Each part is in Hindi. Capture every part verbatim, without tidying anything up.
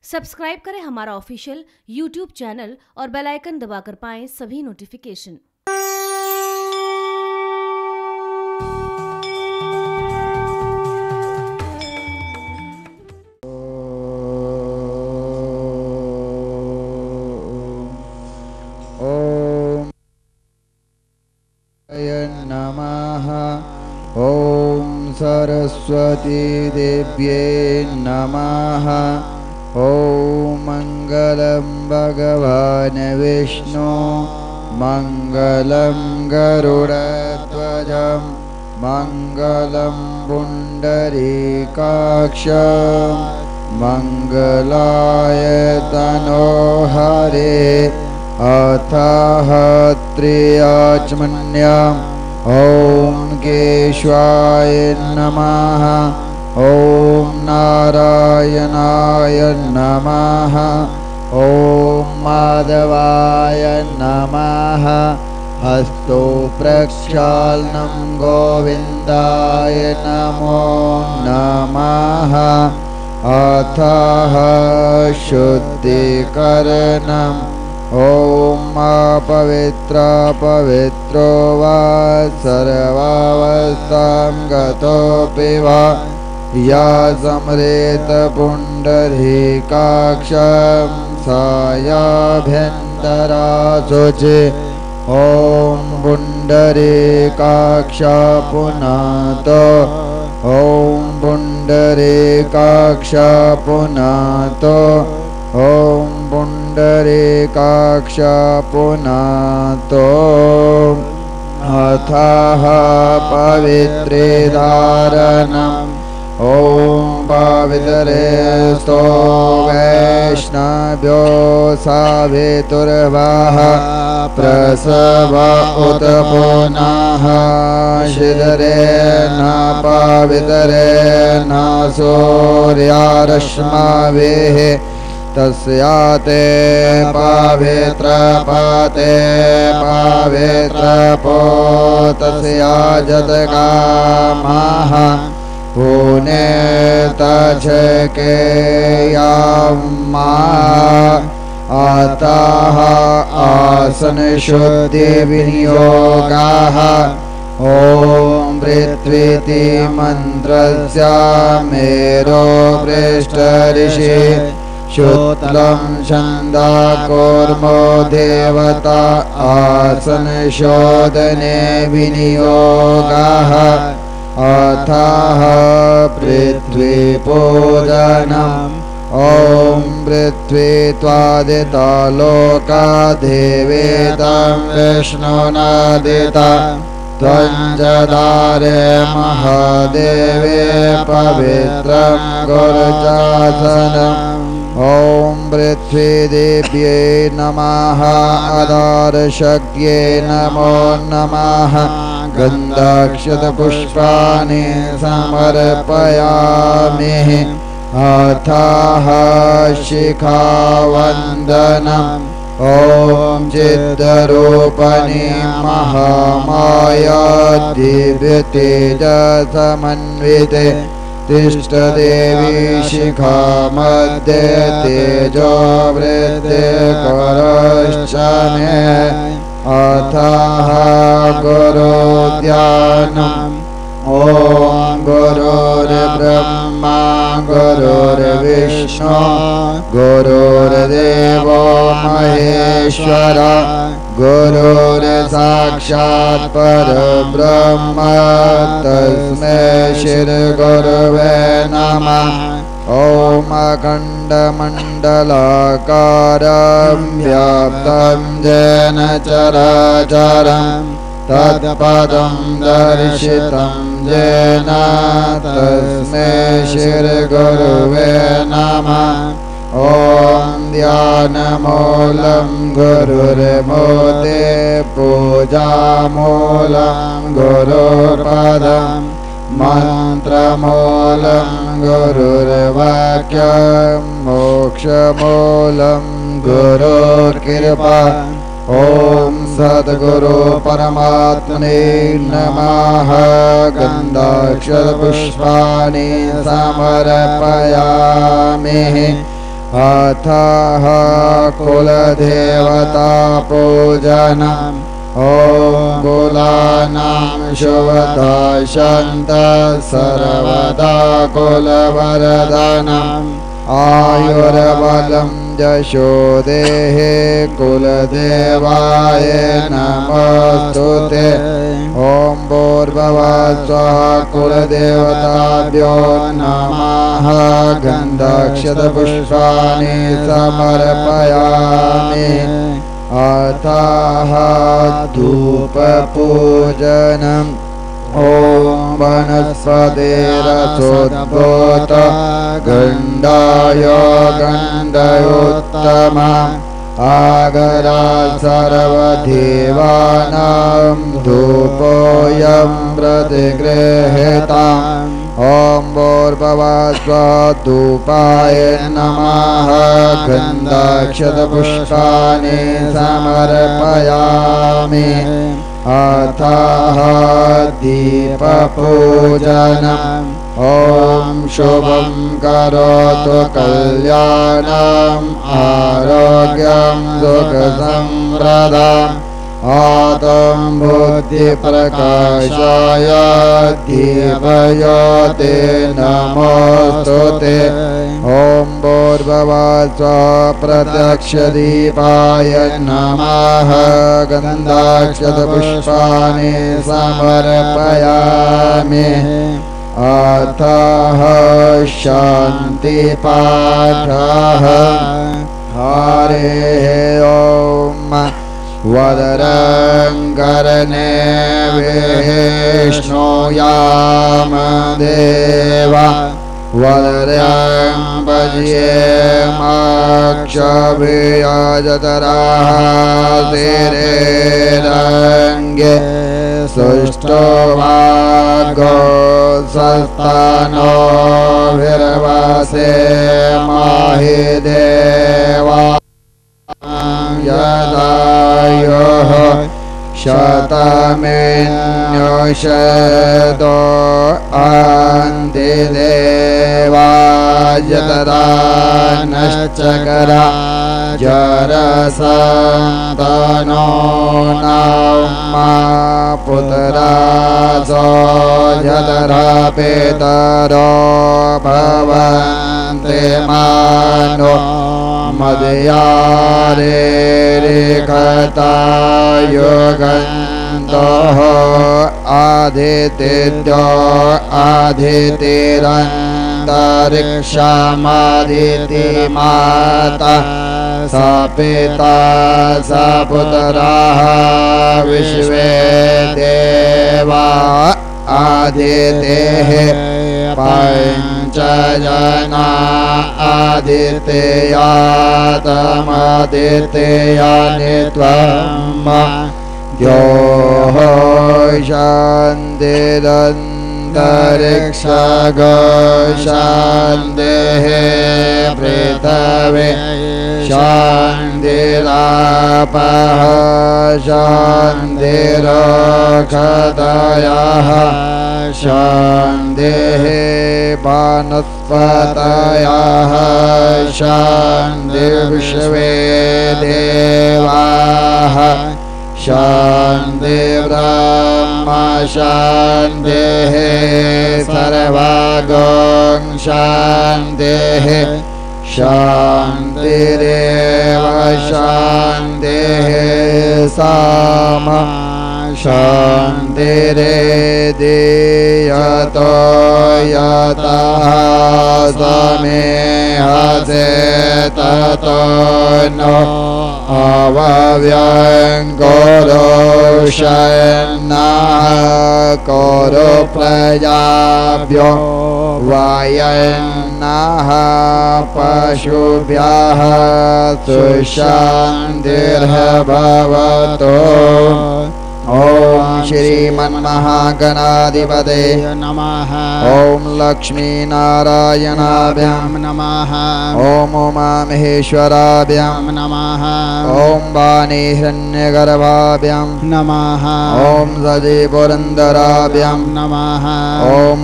सब्सक्राइब करें हमारा ऑफिशियल यूट्यूब चैनल और बेल आइकन दबाकर पाएं सभी नोटिफिकेशन। नमः। ओम सरस्वती देव्ये नमः। ओम मंगलम भगवान विष्णु मंगलम गरुड़ध्वजं मंगलम पुंडरीकाक्षं मंगलाय तनोहरे अथः त्र्यच्मन्यम् ओम केशवाय नमः। ओम नारायणाय नमः। ओम माधवाय नमः। हस्तो प्रक्षालनं गोविन्दाय नमो नमः। अथः शुद्धिकरणम् ओम अपवित्र पवित्रो वा सर्वावस्थां गतोऽपि वा या स्मरेत पुण्डरीकाक्षं सायाभ्यन्तरा शुचि। ओम पुण्डरीकाक्ष पुनातो ओम पुण्डरीकाक्ष पुनातो ओम पुण्डरीकाक्ष पुनातो। अथः पवित्रे धारणम् ओम पवित्रेस्तो वैष्णव्यो सावितुर्वः प्रसव उत पुनः शिदरेण पवित्रेण सूर्यारश्मभिः तस्याते पवित्र पते पवित्र पोतस्या जतकामः पुनेतचकेयाम्मा। अतः आसनशुद्धिविनियोगः ओम पृथ्वीति मन्त्रस्य मेरो पृष्ठऋषि श्रोत्रं छन्दोकूर्मो देवता आसनशोधने विनियोगः। अथः पृथ्वीपूजनम् ओम पृथ्वी त्वादिता लोका देवेदं विष्णुनादिता त्वञ्जदारे महादेवे पवित्रं गुरुजासनम्। ओम पृथ्वी देव्ये नमः। अदारशक्ये नमो नमः। गन्धाक्षतपुष्पाणि समर्पयामि। अथः शिखावन्दनम् ओम चिद्रूपिणी महामाया दिव्यतेजसमन्विते तिष्ठ देवी शिखा मध्ये तेजो वृद्धि करश्च मे। अथः गुरुध्यानम् ओम गुरुर्ब्रह्मा गुरुर्विष्णु गुरुर्देवो महेश्वर गुरुर्साक्षात् परब्रह्म तस्मै श्रीगुरवे नमः। ओम अखण्डमण्डलाकारं व्याप्तं येन चराचरम् तत्पदं दर्शितं येन तस्मै श्रीगुरवे नमः। ओम ध्यानमूलं गुरुर्मूले पूजामूलं गुरुर्पदम् मंत्रमूलं गुरुर्वाक्यं मोक्षमूलं गुरुर्कृपा। ओम सद्गुरु परमात्मने नमः। गन्धाक्षरपुष्पाणि समर्पयामि। अथः कुलदेवता पूजनम् ॐ कुलानां शुभदशन्तः सर्वदा कुलवरदानम् आयुर्बलं यशो देहे कुलदेवाय नमोस्तुते ॐ भूर्भुवस्सुः कुलदेवताभ्यो नमः गन्धाक्षतपुष्पाणि समर्पयामि अतः धूपपूजनम् ॐ वनस्पतिरसोद्भूत गन्धाय गन्धयोत्तम आगरा सर्वदेवानां धूपोऽयं प्रतिगृह्यताम् ॐ भूर्भुवस्सुः धूपाय नमः गन्धाक्षतपुष्पाणि समर्पयामि अतः दीपपूजनम् ॐ शुभं करोतु कल्याणम् आरोग्यं सुखसम्प्रदम् आत्म बुद्धिप्रकाशाय दीपयोते नमोस्तुते ॐ भूर्भुवस्सुः प्रत्यक्षदीपाय नमः गन्धाक्षतपुष्पाणि समर्पयामि अतः शान्तिपाठः हरिः ॐ वदरं करणे विष्णुयाम देवा वदरं भज्येमाक्षभियजतराः शिरे रङ्गे सुष्ठो वाग्गो सस्तानो विरवसे माहि देवा यदायुः शतमेन्युषतो अन्तिदेवायतरा नश्चकरा जरसन्तनो नामा पुत्रासो यतरा पितरो भवन्ति मानो मदयारे रेखता युगन्तः आदितेभ्यो आदितिरन्तरिक्षामादितिमाता स पिता स पुत्राः विश्वे देवा आदितेः पञ्चजना आदित्ययातमादित्ययानि त्वं द्योः शान्तिरन्तरिक्षगो शान्तिः पृथिवी शान्तिरापः शान्तिरोषधयः शान्तिः वनस्पतयः शान्तिर्विश्वे देवाः शान्तिर्ब्रह्म शान्तिः सर्वगं शान्तिः शान्तिरेव शान्तिः सामा शान्तिरेदीयतो यतः समेहसे ततो नो अवव्यङ्गोरोषन्नः कोरो प्रजाभ्यो वयन्नः पशुभ्यः सुशान्तिर्भवतु ओम श्रीमन्महागणाधिपते नमः। ओम लक्ष्मीनारायणाभ्यां नमः। ओम उमामहेश्वराभ्यां नमः। ओम वाणी हिरण्यगर्भाभ्यां नमः। ओम सजी पुरन्दराभ्यां नमः। ओम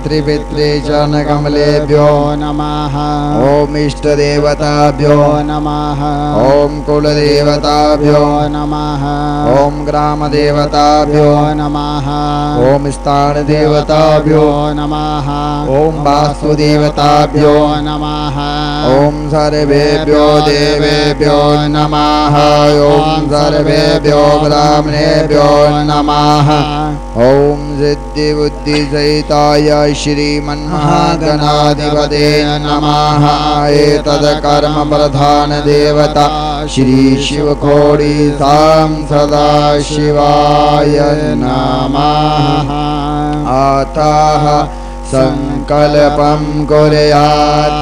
मातृपितृचरणकमलेभ्यो नमः। ओम इष्टदेवताभ्यो नमः। ओम कुलदेवताभ्यो नमः। ओम ग्रामदेवताभ्यो नमः। ओम स्थानदेवताभ्यो नमः। ओम वास्तुदेवताभ्यो नमः। ओम सर्वेभ्यो देवेभ्यो नमः। ओम सर्वेभ्यो ब्राह्मणेभ्यो नमः। ओम सिद्धि बुद्धि सहिताय श्रीमन्महागणाधिपते नमः। एतद् कर्म प्रधान देवता श्री शिवखोडी सां सदा शिवाय नमः। अतः संकल्पं कुर्यात्।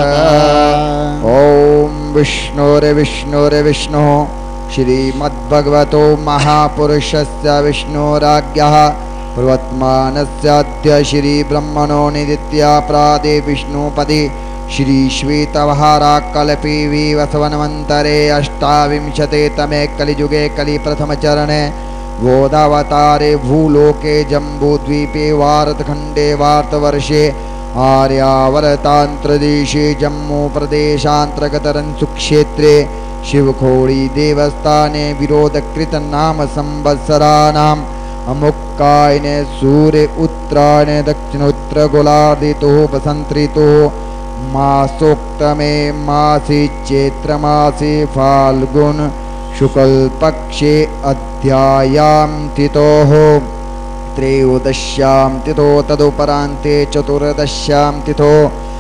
ओम विष्णुर्विष्णुर्विष्णुः श्रीमद्भगवतो महापुरुषस्य विष्णुराज्ञः प्रवर्तमानस्याद्य श्रीब्रह्मणो निदित्या प्रादे विष्णुपदे श्री श्वेतवहाराकल्पे विवस्वन्वन्तरे अष्टाविंशते तमे कलियुगे कलिप्रथमचरणे गोदावतारे भूलोके जम्बूद्वीपे भारतखण्डे भारतवर्षे आर्यावर्तान्त्रदेशे जम्मूप्रदेशान्तर्गतरंसुक्षेत्रे शिवखोडी देवस्थाने विरोधकृत नाम संवत्सराणाम् अमुक्कायने सूर्य उत्तरायणे दक्षिणोत्तरगोलार्धितो वसन्तऋतुः मासोक्तमे मासे चैत्रमासे फाल्गुन शुक्लपक्षे अध्यायां तिथोः त्रयोदश्यां तिथो तदुपरान्ते चतुर्दश्यां तिथो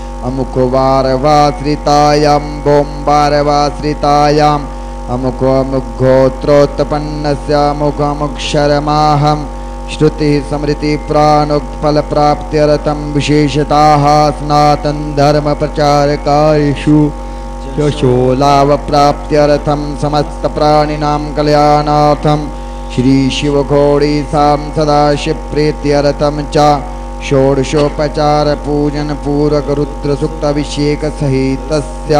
अमुकवारवाश्रितायां बोम्बारवाश्रितायाम् अमुकमुखोत्रोत्पन्नस्य मुखमुक्षरमाहं श्रुतिः स्मृति प्राणोक्फलप्राप्त्यर्थं विशेषताः सनातन धर्म प्रचारकार्येषु यशोलाभप्राप्त्यर्थं समस्त प्राणिनां कल्याणार्थं श्री शिवखोडी सां सदाशिवप्रीत्यर्थं च षोडशोपचार पूजन पूर्वक रुद्र सूक्ताभिषेक सहितस्य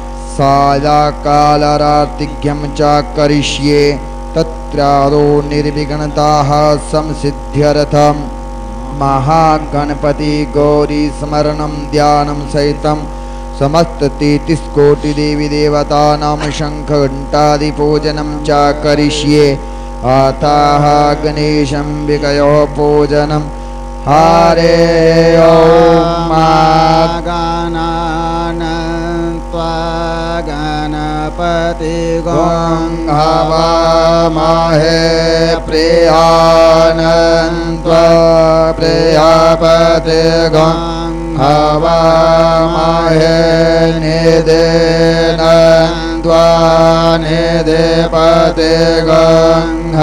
सायकालारार्तिघ्यं च करिष्ये। तत्रादौ निर्विघ्नताः संसिद्ध्यर्थं महागणपति गौरी स्मरणं ध्यानं सहितं समस्त तेत्रिशकोटि देवी देवतानां शंख घंटादि पूजनं च करिष्ये। अतः गणेशाम्बिकयोः पूजनं हरे ओम गणानन्त्वा गणपति गं हवामहे प्रियानन्त्वा प्रियापते गं हवामहे निदेनन्त्वा निदेपते गं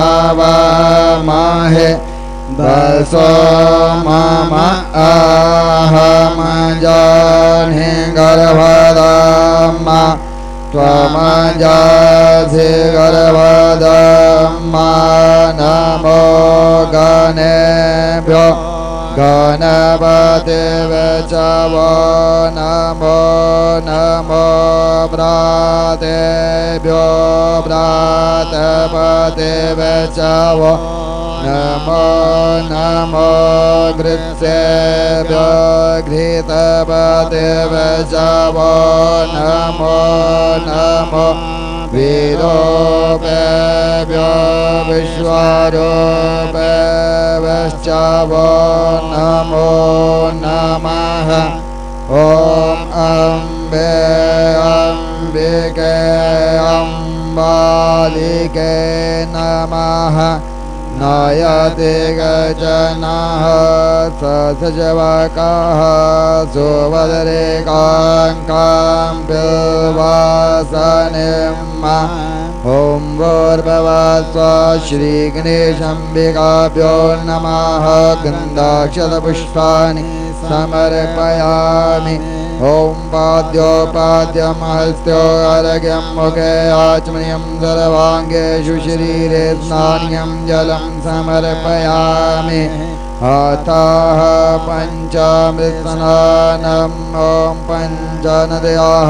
हवामहे बसो मम अहम जाने गर्भदम्मा त्वम जासि गर्भदम्मा नमो गणेभ्यो गणपतिवे च वो नमो नमो व्रातेभ्यो व्रातपतिवे च वो नमो नमो घृत्सेभ्यो घृतपतिवे च वो नमो नमो वीरोपेभ्यो विश्वरूपेभ्यश्च वो नमो नमः। ॐ अम्बे अम्बिके अम्बालिके नमः। नयति गजनः ससजवकः सुभद्रे काङ्कां बिल्वासनिम् ॐ भूर्भुवस्सुः श्रीगणेशाम्बिकाभ्यो नमः। गन्धाक्षतपुष्पाणि समर्पयामि। ॐ पाद्योपाद्यमहस्त्यो अर्घ्यं मुखे आचमनीयं सर्वाङ्गेषु शरीरे स्नान्यं जलं समर्पयामि अतः पञ्चामृतस्नानम् ॐ पञ्चनद्याः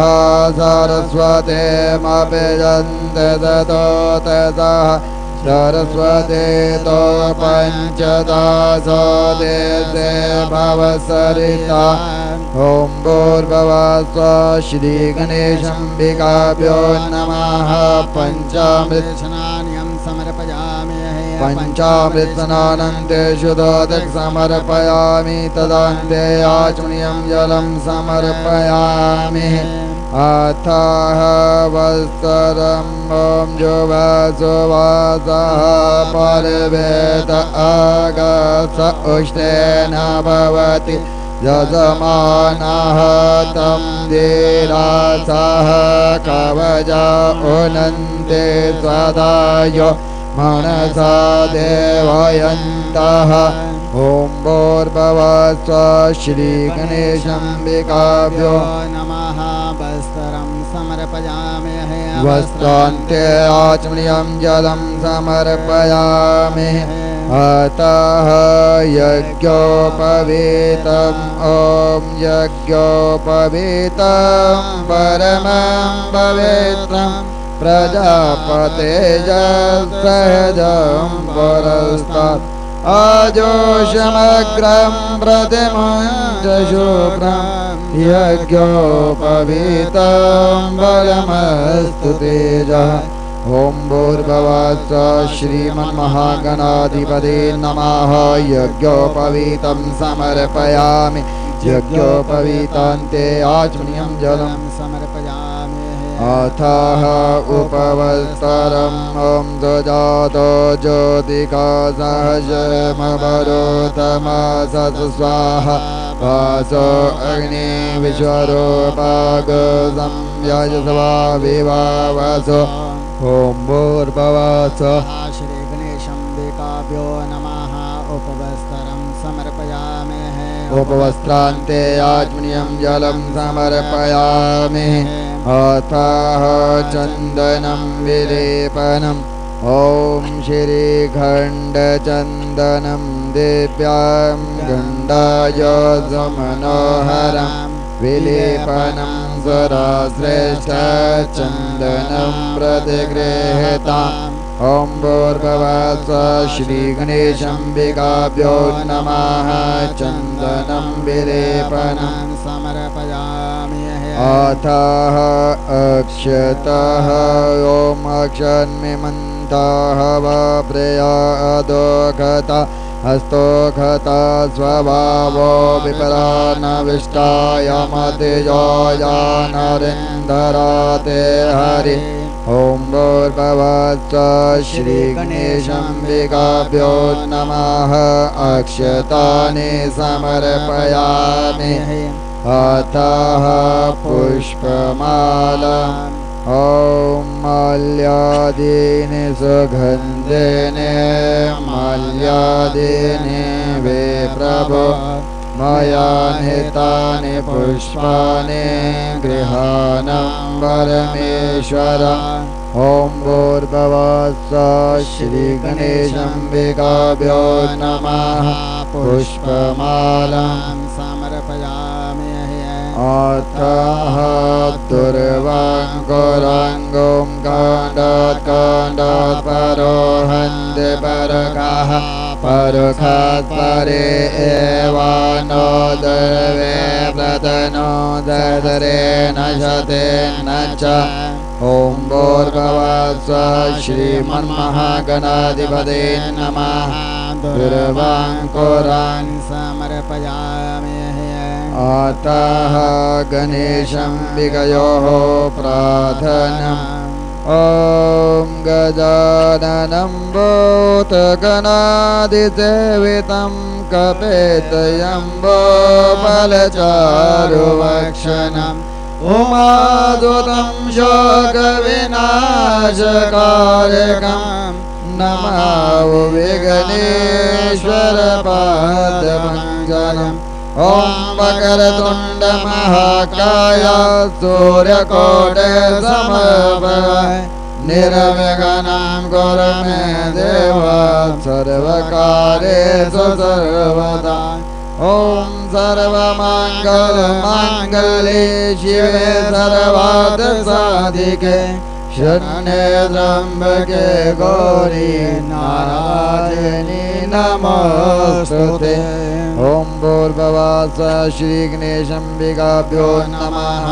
सरस्वतीमभिजन्ते ततो ततः सरस्वती तो पञ्चदशो देशे भवसरिता ॐ भूर्भुवः श्रीगणेशाम्बिकाभ्यो नमः पञ्चामृतस्नानं समर्पयामि पञ्चामृतस्नानं तेषु दोदक समर्पयामि तदान्ते आचमनीयं जलं समर्पयामि अतः वस्त्रं ॐ जुवसुवासः परिवेद अगस उष्णेन भवति यजमानः तं धीरासः कवचा उनन्ते सदा यो मनसा देवयन्तः ॐ भूर्भुवः श्रीगणेशाम्बिकाभ्यो नमः वस्त्रं समर्पयामि वस्त्रान्ते आचमनीयं जलं समर्पयामि अतः यज्ञोपवीतम् ॐ यज्ञोपवीतं परमं पवित्रं प्रजापतेजसहजं पुरस्तात् आजोषमग्रं प्रतिमुञ्च शुभ्रं यज्ञोपवीतं बलमस्तु तेजः ॐ भूर्भुवः श्रीमन्महागणाधिपते नमः यज्ञोपवीतं समर्पयामि यज्ञोपवीतान्ते आचमनीयं जलं समर्पयामि अतः उपवस्त्रम् ॐ सुजातो ज्योतिका सहजमवरोतमसत् स्वाहा वासो अग्नि विश्वरूपागं यजस्वा विवावसो ॐ भूर्भुवः श्रीगणेशाम्बिकाभ्यो नमः उपवस्त्रं समर्पयामि उपवस्त्रान्ते आचमनीयं जलं समर्पयामि अतः चन्दनं विलेपनम् ॐ श्रीखण्डचन्दनं दिव्यां गण्डायुधमनोहरं विलेपनं सुरश्रेष्ठचन्दनं प्रतिगृहीताम् ॐ भूर्भुवः श्रीगणेशाम्बिकाभ्यो नमः चन्दनं विलेपनं समर्पयामि अतः अक्षतः ॐ अक्षन्मिमन्तः वप्रियादोखता हस्तोखता स्वभावो विपरानविष्टाय मतिजोयानरेन्दराते हरि ॐ भूर्भुवः श्रीगणेशाम्बिकाभ्यो नमः अक्षतानि समर्पयामि अतः पुष्पमाला ॐ माल्यादीनि सुगन्धेने माल्यादीनि वे प्रभो मया नितानि पुष्पाणि गृहाणं परमेश्वर ॐ भूर्भुवः श्रीगणेशाम्बिकाभ्यो नमः पुष्पमालां समर्पयामि अतः दुर्वाङ्कुराङ्गुं काण्डात् काण्डात् परोहन्ति परकाः परखात् परे एवानो दर्वे प्रतनो ददरेण शतेन च ॐ भूर्भुवः श्रीमन्महागणाधिपते नमः दुर्वाङ्कुरान् समर्पयामि अतः गणेशाम्बिकयोः प्रार्थना ॐ गजाननं भूतगणाधिसेवितं कपेतयम्बो बलचारुवक्षणम् उमादुतं शोकविनाशकारकं नमामि विघ्नेश्वरपादपङ्कजम् ॐ वक्रतुण्डमहाकाय सूर्यकोटिसमप्रभ निर्विघ्नं कुरु मे देव सर्वकार्येषु सर्वदा। ॐ सर्वमङ्गलमाङ्गल्ये शिवे सर्वार्थसाधिके शरण्ये त्र्यम्बके गौरी नारायणी नमोस्तुते। ॐ भूर्भुवः श्रीगणेशाम्बिकाभ्यो नमः।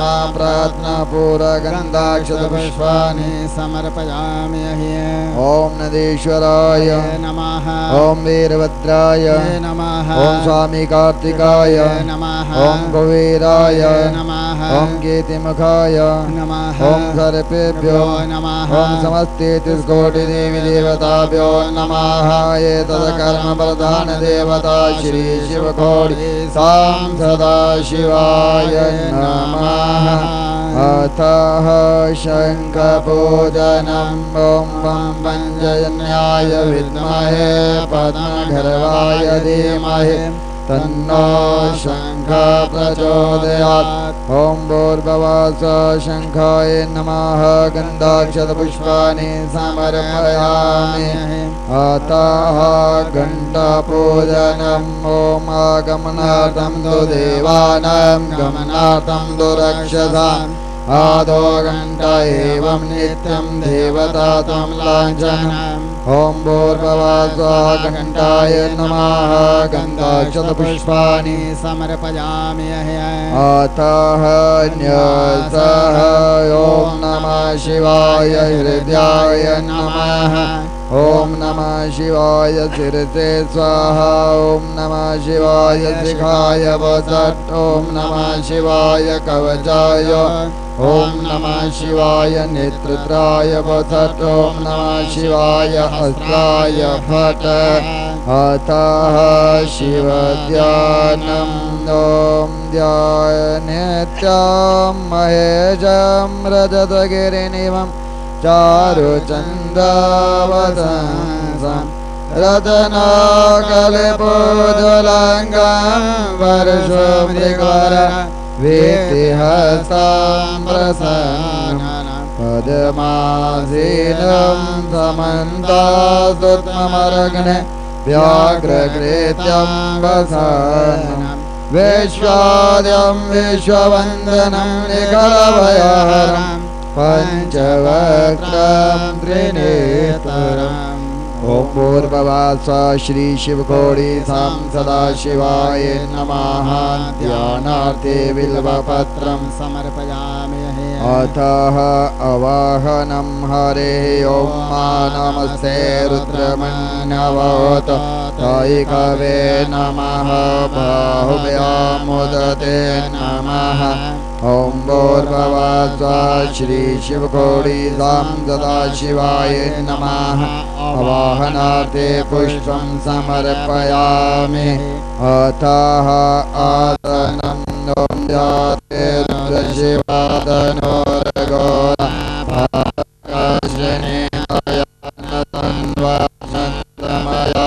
प्रार्थनापूर्वकगन्धाक्षतपुष्पाणि समर्पयामि। ॐ नदीश्वराय नमः। ॐ वीरभद्राय नमः। ॐ स्वामी कार्तिकाय नमः। ॐ कुबेराय नमः। ॐ कीर्तिमुखाय नमः। ॐ सर्पेभ्यो नमः। ॐ समस्तेतिकोटिदेवी देवताभ्यो नमः। एतत् कर्म प्रधान देवता श्री शिवकोटि सां सदाशिवाय नमः। अतः शङ्खपूजनम् ॐ पञ्चजन्याय विद्महे पद्मगर्वाय धीमहि तन्नो शङ्खः प्रचोदयात्। ॐ भूर्भुवः शङ्खाय नमः। गन्धाक्षतपुष्पाणि समर्पयामि। अतः घण्टापूजनम् ॐ आगमनार्थं तु देवानां गमनार्थं तु रक्षसाम् आदो घण्टा एवं नित्यं देवता त्वं लाञ्छनम्। ॐ भूर्भुवः घण्टाय नमः। गन्धाक्षतपुष्पाणि समर्पयामि। अतः न्यसः ॐ नमः शिवाय हृदयाय नमः। ॐ नमः शिवाय शिरसे स्वाहा। ॐ नमः शिवाय शिखाय वसत्। ॐ नमः शिवाय कवचाय। ॐ नमः शिवाय नेत्रत्राय वसत्। ॐ नमः शिवाय अस्त्राय फट्। अतः शिवध्यानम् ॐ ध्यायनित्यं महेशं रजतगिरिनिभं चारुचन्द्रावतंसं रत्नाकल्पोज्ज्वलंगं वर्षमृगवर वीतिहस्तं प्रसन्नं पद्मासीनं समन्तास्तुत्ममर्गणे व्याघ्रकृत्यं वसनं विश्वाद्यं विश्ववन्दनं निखलभयहरं पंचवक्त्रं त्रिनेत्रम्। ॐ भूर्भुवः श्री शिवकोटि सां सदाशिवाय नमः। ध्यानार्थे बिल्वपत्रं समर्पयामि। अतः अवाहनं हरेः ॐ मा नमस्ते रुद्रमन्यवोत तैकवे नमः। बाहुव्यामुदते नमः। ॐ भूर्भुवः श्री शिवकोटि सां सदाशिवाय नमः। अवाहनार्थे पुष्पं समर्पयामि। अतः आसनं ॐ जाते रुद्रशिवातनोरगोरशनेतयनतन्वासन्तमया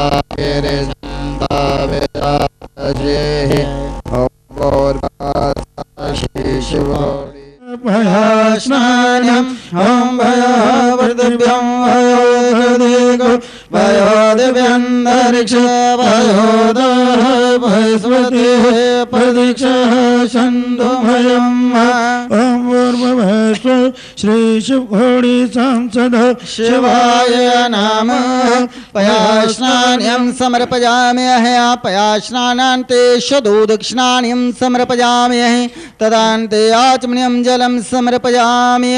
गिरिसन्ताविराजेः। ॐ भूर्भुवः श्री शिवकोटि भयास्नान्यम् ॐ भयावर्तभ्यं भयोदधिको भयोदिव्यन्तरिक्ष भयोदः भयस्वतिः प्रदीक्षः छन्दो भयम्। ॐ भूर्भुवः श्री शिवकोटि सां सदाशिवाय नमः। पयास्नान्यं समर्पयामि। पयास्नानान्ते शतोदक्षिणान्यं समर्पयामि। तदान्ते आचमनीयं जलं समर्पयामि।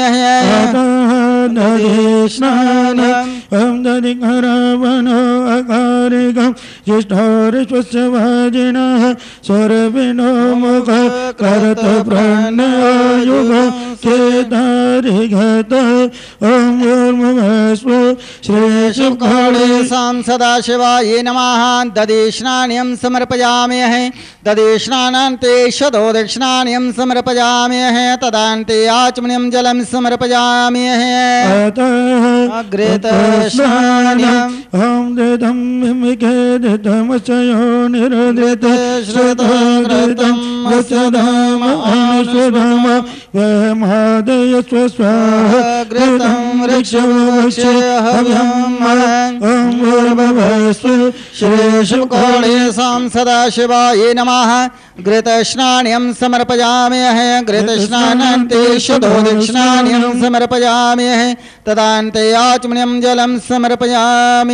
स्नानम् ॐ दधिकरावणो अकारिकं ज्येष्ठोरिश्वस्य वाजिनः सौरभिनो मुख करत प्रणयुग चेतारिघत ॐ भूर्भुवस्व श्री शुभकालेशां सदाशिवाय नमः दधिस्नानं समर्पयामि दधिस्नानान्ते शतो दक्षिणान्यं समर्पयामि तदान्ते आचमनीयं जलं समर्पयामि अग्रेतस्नानम् ॐ दधं विमिकेदितमचयो निरदित श्रुतघृतं वसधम अनुस्वधम वहमादय स्वस्वाहा घृतं वृक्षवक्षहव्यम् ॐ भूर्भुवस्व श्री शुभकालेशां सदाशिवाय नमः घृतस्नानं समर्पयामि घृतस्नानान्ते शतो दक्षिणान्यं समर्पयामि तदान्ते आचमनीयं जलं समर्पयामि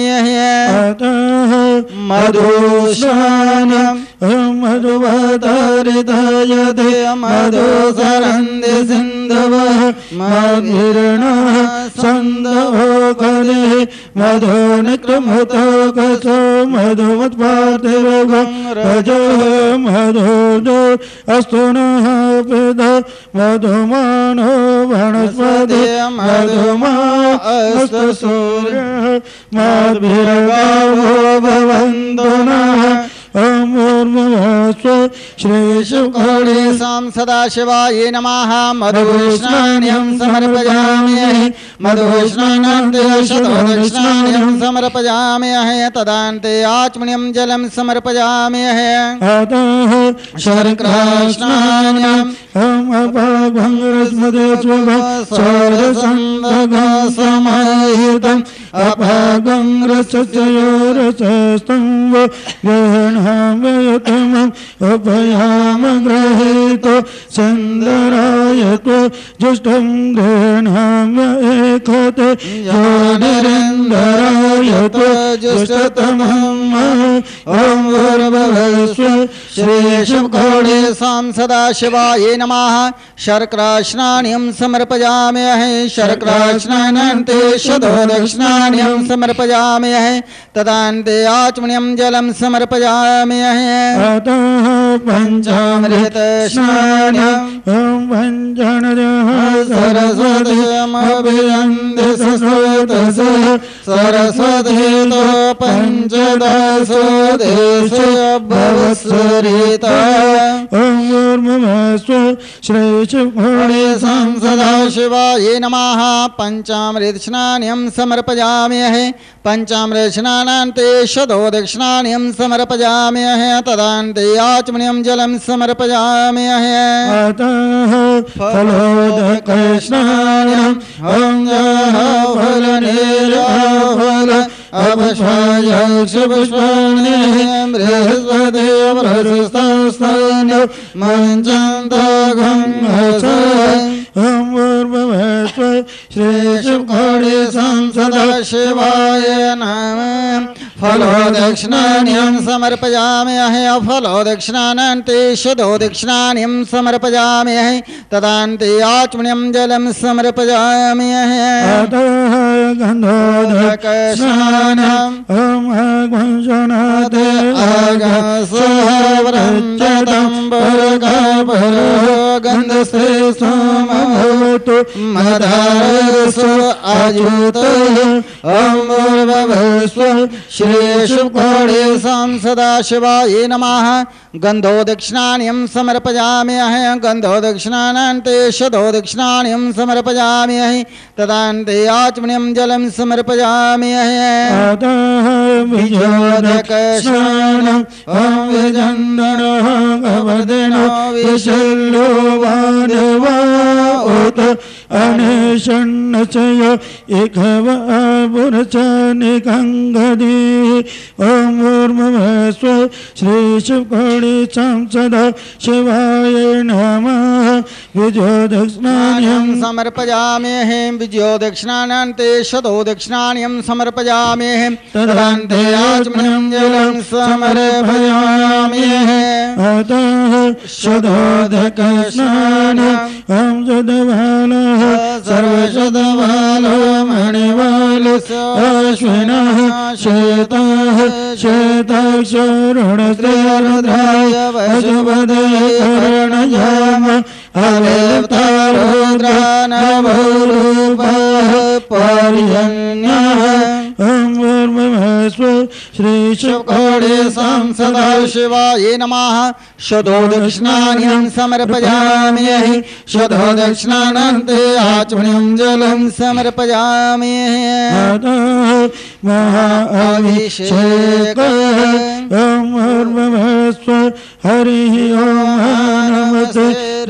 मधुस्नानम् ॐ मधुवतारितयते मधुसरन्ति सिन्धवः मधुर्णः सन्दवो कले मधुनिक्रमुतकसो मधुमत्पातिरोगं रजो मधुजो अस्तु नः पिध मधुमानो वनस्पति मधुमा अस्तु सूर्यः मद्भिर्गावो भवन्तु नः ॐ भूर्भुवस्व श्री शुभकालेशां सदाशिवाय नमः मधुस्नानं समर्पयामि मधुस्नानान्ते शतो दक्षिणान्यं समर्पयामि तदान्ते आचमनीयं जलं समर्पयामि अतः शर्करास्नानम् ॐ अपागङ्गस्मदेश्वः सर्वसन्दघसमाहितम् अपागङ्गसचयोरसस्तम्भ गृह्णामयतमम् उपयाम गृहीतो सुन्दरायतो जुष्टं गृह्णाम एकते योनिरेन्दरायतो जुष्टतमम् ॐ भूर्भुवस्व श्री शुभकालेशां सदाशिवाय नमः शर्करास्नानं समर्पयामि शर्करास्नानान्ते शतो दक्षिणान्यं समर्पयामि तदान्ते आचमनीयं जलं समर्पयामि अतः पञ्चामृतस्नानम् ॐ पञ्चनदः सरस्वतीमभिवन्दे सरस्वतसः सरस्वतीतो पञ्चदशो देशो भवस्वरिता ॐ भूर्भुवस्व श्री शुभकालेशां सदाशिवाय नमः पञ्चामृतस्नानं समर्पयामि पञ्चामृतस्नानान्ते शतो दक्षिणान्यं समर्पयामि तदान्ते आचमनीयं जलं समर्पयामि अतः फलोदकस्नानम् ॐ फलनिर्फल अपशायक्षपुष्पाणि बृहस्पतिर्वरुस्तास्तान मञ्चन्तघं ॐ भूर्भुवस्व श्री शुभकालेशां सदाशिवाय नमः फलोदक्षिणान्यं समर्पयामि फलोदक्षिणानान्ते शतो दक्षिणान्यं समर्पयामि तदान्ते आचमनीयं जलं समर्पयामि अतः गन्धोदकस्नानम् ॐ अग्वंशनाथे अगसहव्रजतं परगपरो गन्धश्रेष्ठमभवतु मदारसो अयुतः ॐ भूर्भुवस्व श्री शुभकालेशां सदाशिवाय नमः गन्धो दक्षिणान्यं समर्पयामि गन्धो दक्षिणानान्ते शतो दक्षिणान्यं समर्पयामि तदान्ते आचमनीयं जलं समर्पयामि अतः विजोदकस्नानम् ॐ विजन्दनः गवदनो विशल्यो वानवा उत अनेशन्नचय इघव पुरचनिकङ्गदी ॐ भूर्भुवस्व श्री शुभकालेशां सदा शिवाय नमः विजोदक्षिणान्यं समर्पयामि विजयोदक्षिणानान्ते शतो दक्षिणान्यं समर्पयामि तदान्ते आचमनीयं जलं समर्पयामि अतः शतोदकस्नानम् ॐ शतबालः सर्वशतबालो मणिबालः अश्विनः श्वेतः श्वेताक्षरुणस्त्रिरुद्राय पशुपतये कर्णयाम अवेतारुद्रा रूपः पर्यन्यः ॐ भूर्भुवस्सुः श्रीशुकोडे सदा शिवाय नमः शतो दक्षिणान्यं समर्पयामि शतो दक्षिणानन्ते आचमनीयं जलं समर्पयामि महाअभिषेकः ॐ भूर्भुवस्सुः हरिः ॐ नमस्ते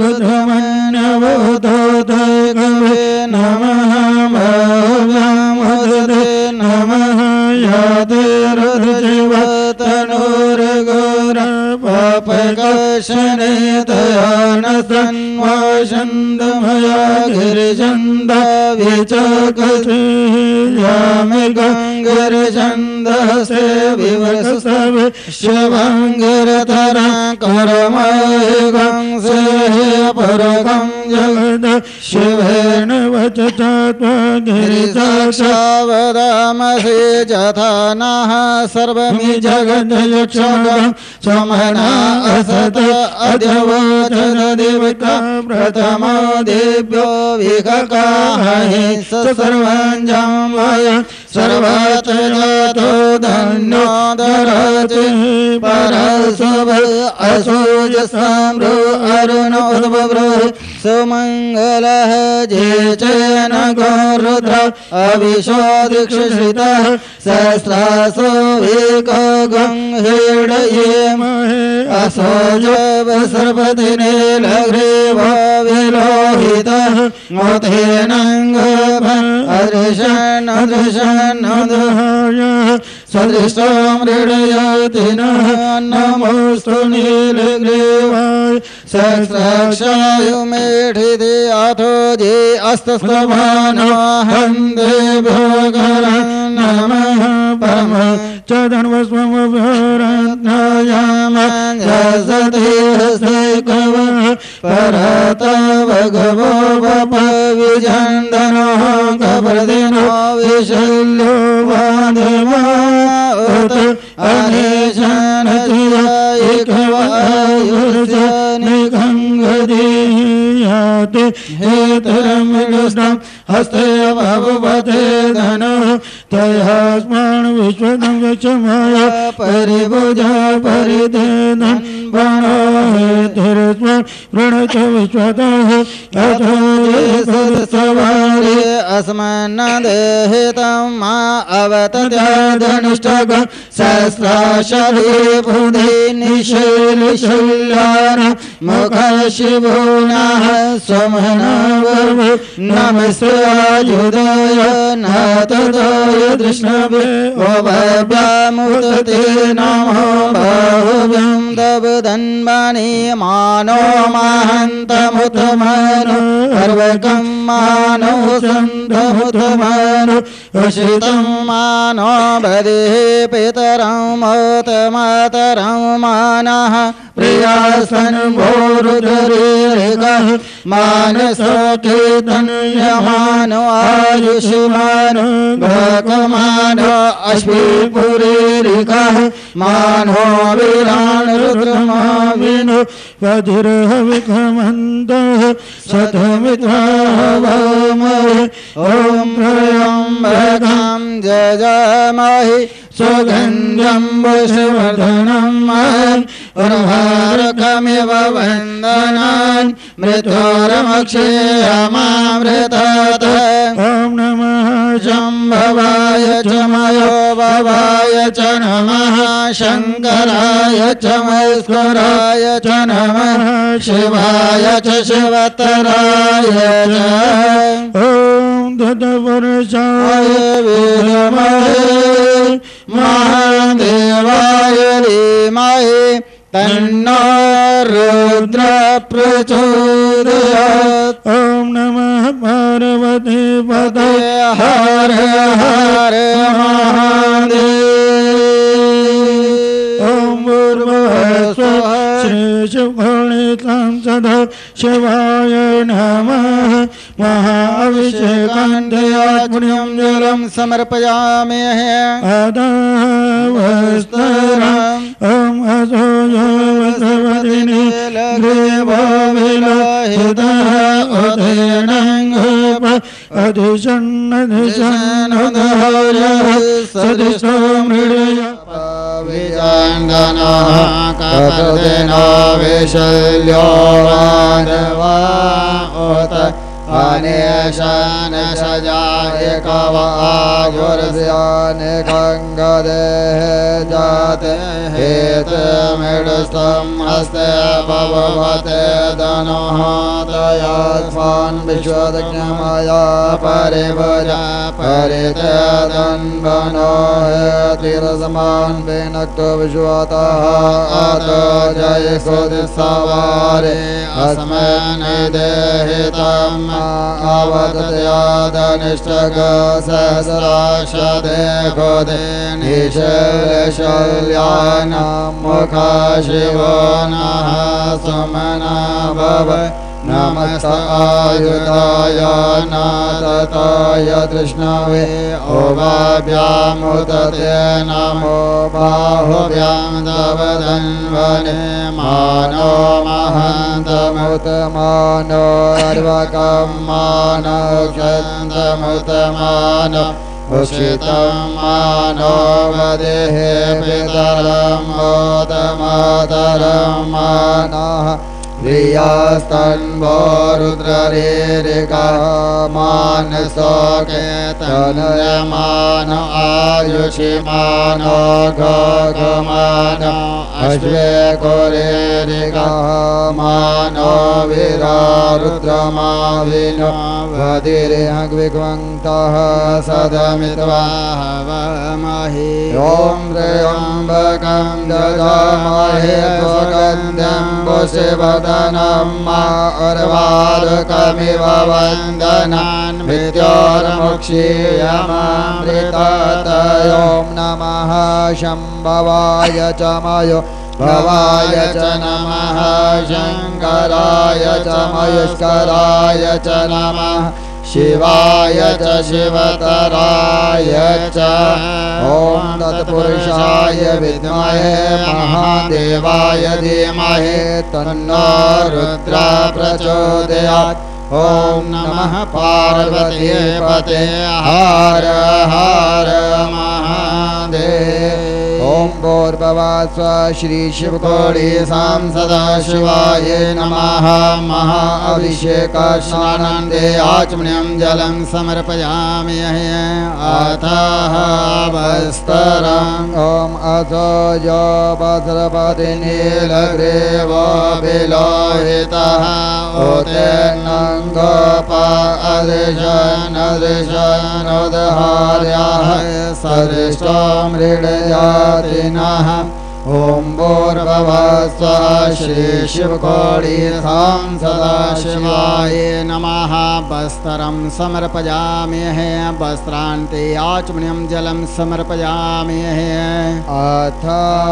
रुद्रमन्यवोदोदयगवे नमः भव्यामोदते नमः याते रुद्रजीवतनोरगोरपापकर्षणे दयानसन्वासन्दमया गिरिजन्द विचकसे यामिर्गङ्गिर्जन्दसे विवसवे शिवङ्गिरधरा करमयगं से परगं जगद शिवेन वचसा त्वगिरिसावदामसे जथा नः सर्वमि जगद्यक्षगं समना असत अध्यवचन देवता प्रथमो देव्यो विककाहि सर्वं वय सर्वत्र जातो धन्यो दरते परसव असोजसाम्रो अरुणोद्भव्रो सुमङ्गलः जे चेन गौरुद्र अविशो दीक्षितः सहस्रासो एको गंहेडये महे असोजव सर्वदिने लघ्रेव विलोहितः मोतेनाङ्गभ अदृशन् अदृशन् अदृहाय सदृष्टो मृडयति नः नमोऽस्तु नीलग्रीवाय सहस्राक्षाय मेढिते अथो जे अस्तस्तमानो हन्दे भोगरं नमः परम च धन्वस्वमभरत्नयाम जसते हस्ते कवः परतव भगवो वप विजन्दनो कप्रदिनो विशल्यो वाधवा उत अनेशनतिया एकवायुर्च निगङ्गदीयाते हेतरमिष्टं हस्ते भवते धनः तया स्मरण विश्वदं गच्छमाय परिभुजा परिधेन बाणो हेतिर्स्मरण प्रणत विश्वतः अथो सवारे अस्मन्नदेहितं मा अवतत्यादनुष्टकं सहस्राशरे बुधे निशैलशल्यान मुखशिवोनः स्वमनवव नमस्यायुधय नातदय दृष्णवे ओभव्यामुदते नमो बाहुव्यं दबदन्मणि मानो माहन्तमुतमानो अर्वकं मानो सन्धमुतमानो उषितं मानो बदेः पितरं मोतमातरं मानः प्रियासन भोरुदरेगः मानसकेतनयमानो आयुष्मानो भगमानो अश्विपुरीरिकः मानो वीरान् रुद्रमाविनो वधिर्हविखमन्दः सतमित्रावमहे ॐ त्र्यम्बकं जजामहे सुगन्ध्यं वशवर्धनं उर्वारुकमिव वन्दनान् मृत्योर्मक्षेयमामृतात् ॐ नमः शम्भवाय च मयो भवाय च नमः शङ्कराय च मस्कराय च नमः शिवाय च शिवतराय च ॐ तत्पुरुषाय विद्महे महादेवाय धीमहि तन्नो रुद्रः प्रचोदयात् ॐ नमः पार्वती पतये हर हर महादेव ॐ भूर्भुवस्सुः श्रीशुभणितं सदा शिवाय नमः महाअभिषेकान्त्यात्मनियं जलं समर्पयामि अदावस्तरम् ॐ असोजवसवदिने ग्रीवो विलोहितः उदयनङ्गप अधिशन्नधिशन्नधाय सदिष्टो मृडय विजन्दनः कपदिनो विशल्यो वादवा उत अनेशन सजाय कवायुर्स्याने गङ्गदेः जाते हेतुमिडस्तम् हस्ते भवते धनुः तयास्मान् विश्वदज्ञमया परिभुजा परिते धन्वनो हेतिरसमान् विनक्तो विश्वतः अतो जय सुदिसवारे अस्मन् देहितम् अवदत्यादनिष्टग सहस्राक्ष देखो दे निशल्यशल्यान मुखा शिवो नः सुमना भव नमस्त आयुधाय नाथताय कृष्णवे ओवाभ्यामुदते नमो बाहुभ्यां दवदन्वने मानो महन्तमुतमानो अर्वकं मानो क्षन्तमुतमानो उषितं मानो वदेः पितरं मोदमातरं मानः प्रियास्तन्वो रुद्ररेरिकः मानसोकेतनयमान आयुषिमानो घोघमानो अश्वे कोरेरिकः मानो वीरा रुद्रमाविनो वदिर्हग्विग्वन्तः सदमित्वा हवमहि ॐ त्र्यम्बकं ददामहे सुगन्धं पुष्पवदनं अर्वारुकमिव वन्दनान् मृत्योर्मुक्षीयमामृतात् ॐ नमः शम्भवाय च मयो भवाय च नमः शङ्कराय च मयुष्कराय च नमः शिवाय च शिवतराय च ॐ तत्पुरुषाय विद्महे महादेवाय धीमहि तन्नो रुद्रः प्रचोदयात् ॐ नमः पार्वती पते हर हर महादेव ॐ भूर्भुवः श्री शिवकोटि सदा शिवाय नमः महाअभिषेक स्नानान्ते आचमनीयं जलं समर्पयामि अतः वस्त्रम् ॐ अथो यो भद्रपति नीलग्रीवो विलोहितः उतेर्नं गोप अदृशन् अदृशन्नुदहार्यः सदृष्टो मृडयातिनः ॐ भूर्भुवः श्री शिवकोटि सदा शिवाय नमः वस्त्रं समर्पयामि वस्त्रान्ते आचमनीयं जलं समर्पयामि अथ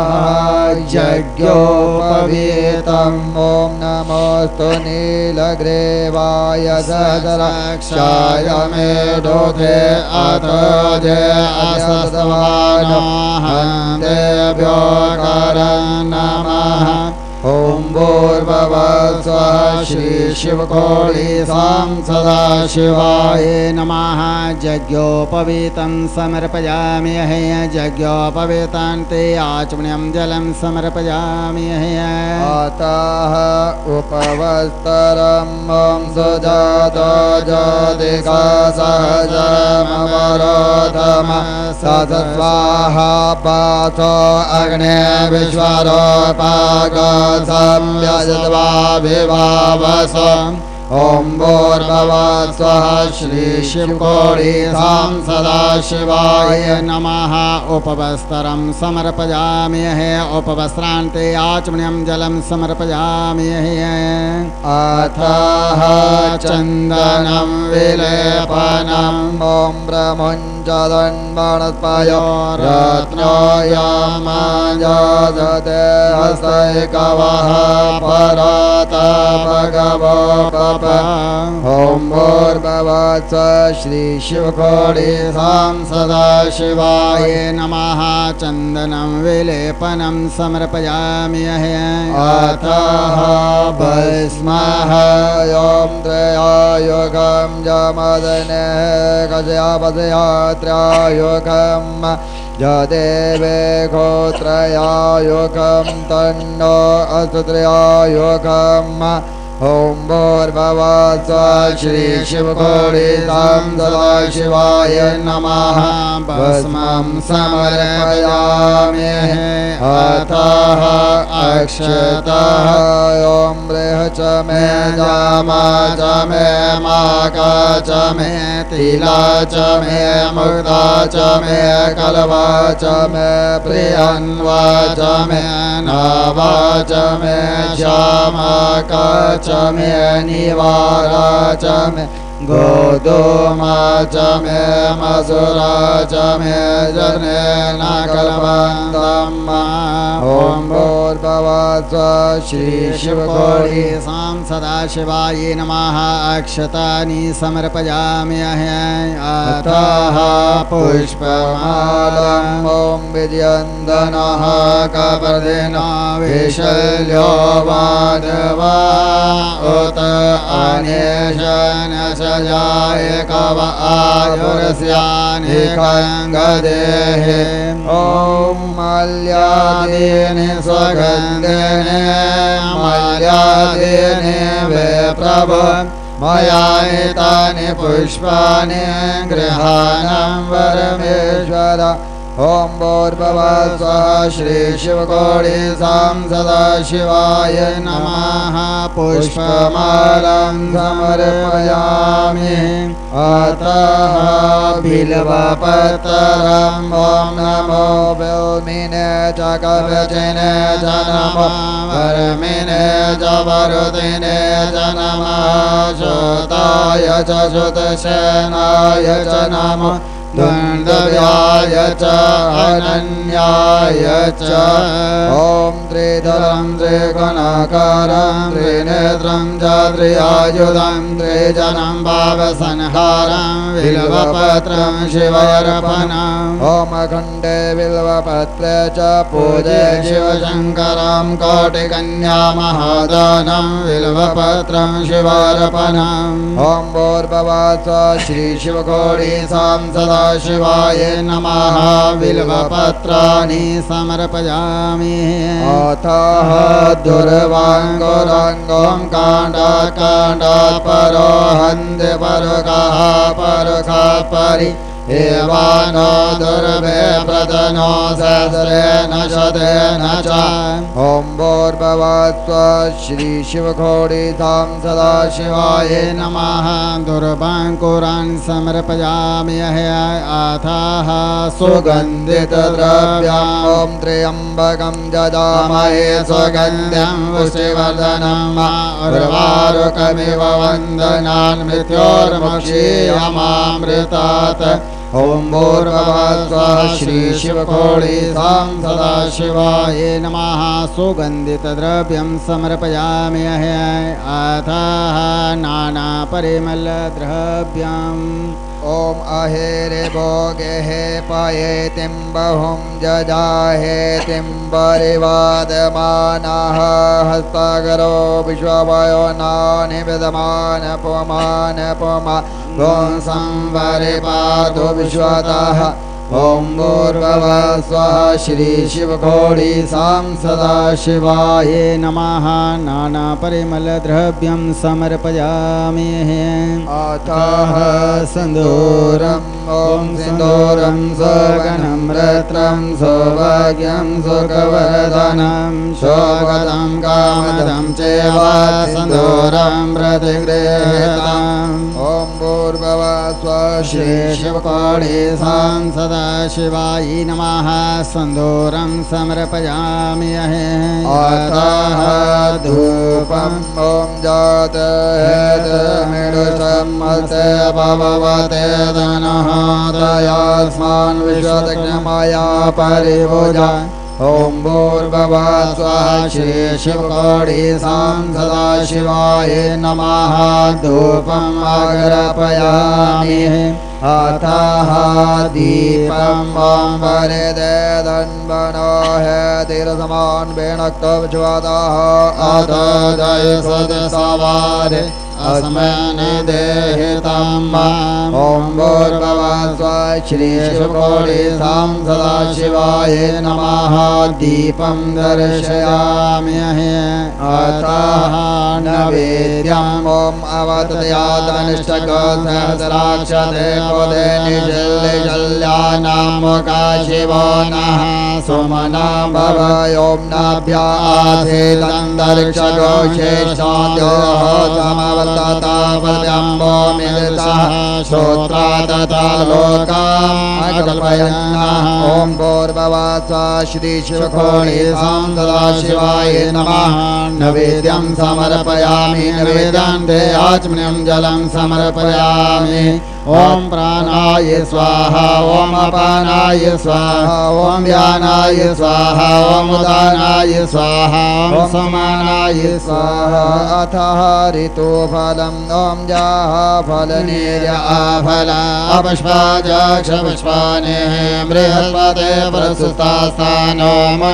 यज्ञोपवीतम् ॐ नमोऽस्तु नीलग्रीवाय सदरक्षाय मे दोधे अथ जय असस्तवानो हन्तेभ्यो नमः ॐ भूर्भुवः श्री शिवकोटि सदा शिवाय नमः यज्ञोपवीतं समर्पयामि यज्ञोपवीतान्ते आचमनीयं जलं समर्पयामि अतः उपवस्त्रं ॐ सुजातो ज्योतिका सहजमवरोधम सत्स्वाहा पाथो अग्ने विश्वरूपाग संव्यजत्वा विभावसम् ॐ भूर्भुवः श्री शिवकोटि सदा शिवाय नमः उपवस्त्रं समर्पयामि उपवस्त्रान्ते आचमनीयं जलं समर्पयामि अथः चन्दनं विलेपनम् ॐ ब्रह्मञ्जदन्वणस्पयो रत्नोऽयमाजते हस्तैकवः परातपगवो ॐ भूर्भुवः स्वः श्री शिवकोटि सदाशिवाय नमः चन्दनं विलेपनं समर्पयामि अतः भस्मः ॐ त्रयायुगं जमदने गजयापदयात्र्यायुगं जदेवे गोत्रयायुगं तन्नो अस्तु त्रयायुगम् ॐ भूर्भुवः स्वः श्री शिवकोटि सदाशिवाय नमः भस्मं समर्पयामि अतः अक्षतः ॐ बृहः च मे जामा च मे माका च मे तिला च मे मुक्ता च मे कलवा च मे प्रियन्वा च मे नावा च मे श्यामाका च मे निवारा च मे गोधूमा च मे मसुरा च मे जनेन कलवन्तम् ॐ भूर्भुवः स्वः श्री शिवकोटि सदाशिवाय नमः अक्षतानि समर्पयामि अतः पुष्पमालम् ॐ विजयन्दनः कपर्दिनो विशल्यो माधवा उत अनेशन जाय कव आयुर्स्यानिकङ्गदेः ॐ मल्यादीनि स्वगन्धिने मल्यादीनि वे प्रभो मया एतानि पुष्पाणि गृहाणां वरमेश्वर ॐ भूर्भुवः स्वः श्री शिवकोटि सदाशिवाय नमः पुष्पमालां समर्पयामि अतः बिल्वपत्रम् ॐ नमो बिल्मिने च कवचिने च नमो वरमिने च वरुदिने च नमः श्रुताय च श्रुतसेनाय च नमो दुन्दव्याय च अनन्याय च ॐ त्रिदलं त्रिगुणाकारं त्रिनेत्रं च त्रियायुधं त्रिजनं भावसंहारं बिल्वपत्रं शिवार्पणम् ॐ अखण्डे बिल्वपत्रे च पूजे शिवशङ्करं कोटिकन्या महादानं बिल्वपत्रं शिवार्पणम् ॐ भूर्भुवः स्वः श्री शिवकोटि सदाशिवाय नमः बिल्वपत्राणि समर्पयामि अतः दुर्वाङ्गुराङ्गं काण्डकाण्डपरो हन्ति परुकः परुखः परि एवानो दुर्वे प्रतनो सहस्रेण शतेन च ॐ भूर्भुवः स्वः श्री शिवकोटि सदाशिवाय नमः दुर्वाङ्कुरान् समर्पयामि अथः सुगन्धितद्रव्यम् ॐ त्र्यम्बकं यजामहे सुगन्धिं पुष्टिवर्धनम् उर्वारुकमिव वन्दनान् मृत्योर्मुक्षीयमामृतात् ॐ भूर्भुवः स्वः श्री शिवकोटि सदाशिवाय नमः सुगन्धितद्रव्यं समर्पयामि अथः नानापरिमलद्रव्यम् ॐ अहेरे भोगेः पयेतिं बहुं जजाहेतिं परिवादमानः हस्तकरो विश्ववयो नानि विदमान पुमान पुमा गों संवरिपादो विश्वतः ॐ भूर्भुवः स्वः श्री शिवकोटि सदाशिवाय नमः नानापरिमलद्रव्यं समर्पयामि अतः सिन्दूरम् ॐ सिन्दूरं सुगनं रत्नं सौभाग्यं सुखवर्धनं शोकदं कामदं चैव सिन्दूरं प्रतिगृहीतम् ॐ भूर्भुवः स्वः श्री शिवकोटि सदाशिवाय नमः सिन्दूरं समर्पयामि अतः धूपम् ॐ जातहेतमिडुषमस्य भवते धनः दयास्मान् विश्वतज्ञमया परिभुजा ओम भूर्भुवः स्वः श्री शिवकोटिसां सदाशिवाय नमः धूपम् अग्रपयामि अतः दीपम् ॐ परिदे धन्वनो हेतिरसमान् वेणक्तविज्वादाः अथ जय सदसवारे अस्मन् देहितं ॐ भूर्भुवः स्वः श्री शिवकोटिसां सदाशिवाय नमः दीपं दर्शयामि अतः नैवेद्यम् ॐ अवतयादनिष्टको सहस्राक्षते पदे निजल्यजल्यानामुका शिवो नः सुमना भव ॐ नाभ्यासेदन्तरिक्षगो शेषाद्योः समवर्ततापद्यम्बो मिलितः श्रोत्रा तथा लोकामकल्पयन्नः ॐ भूर्भुवः स्वः श्री शिवकोटिसां सदाशिवाय नमः नैवेद्यं समर्पयामि नैवेद्यान्ते आचमनीयं जलं समर्पयामि ओम प्राणाय स्वाहा ओम अपानाय स्वाहा ओम व्यानाय स्वाहा ओम उदानाय स्वाहा ओम समानाय स्वाहा अथः ऋतुफलम् ओम जाः फलनिर्याफल अपष्पाजाक्षपुष्पाणि बृहस्पते प्रसुतास्तानो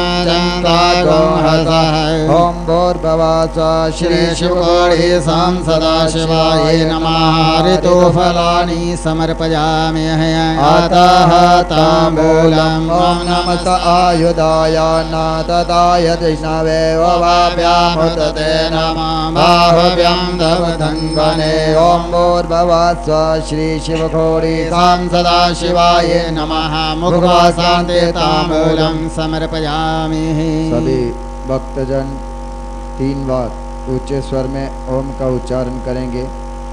मञ्जन्तागोहसः ओम भूर्भुवः स्वः श्री शिवकोटिसां सदाशिवाय नमः ऋतुफलानि समर्पयामि अतः ताम्बूलम् ॐ नमस्त आयुधाय नाथदाय कृष्णवे वाभ्यामुदते नमः बाहुभ्यां तव धन्वने ॐ भूर्भुवः स्वः श्री शिवकोटिसां सदाशिवाय नमः मुखवासान्ते ताम्बूलं समर्पयामि। सभी भक्तजन तीन बार ऊंचे स्वर में ओम का उच्चारण करेंगे।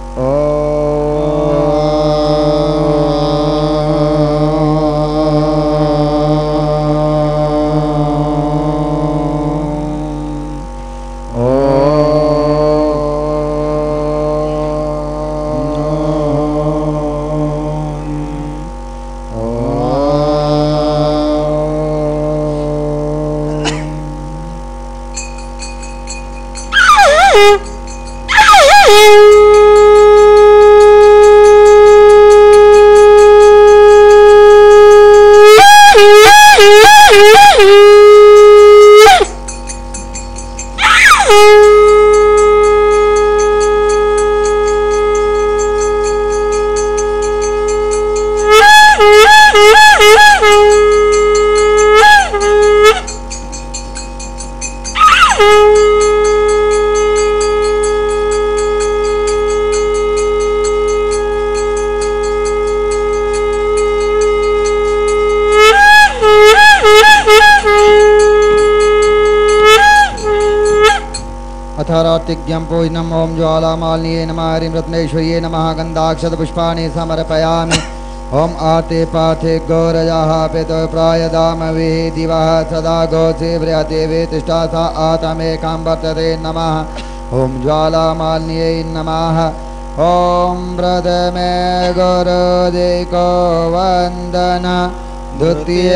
अथरार्तिज्ञं पूजनम् ओम ज्वालामालिन्ये नमः हरिं रत्नेश्वर्ये नमः गन्धाक्षतपुष्पाणि समर्पयामि। ओम आते पाथे गौरजाः पितो प्रायदामविः दिवः सदा गोचे व्रयते वेतिष्ठा सा आतमेकां वर्तते नमः। ओम ज्वालामालिन्ये नमः। ओम प्रथमे गुरुदेको वन्दन द्वितीय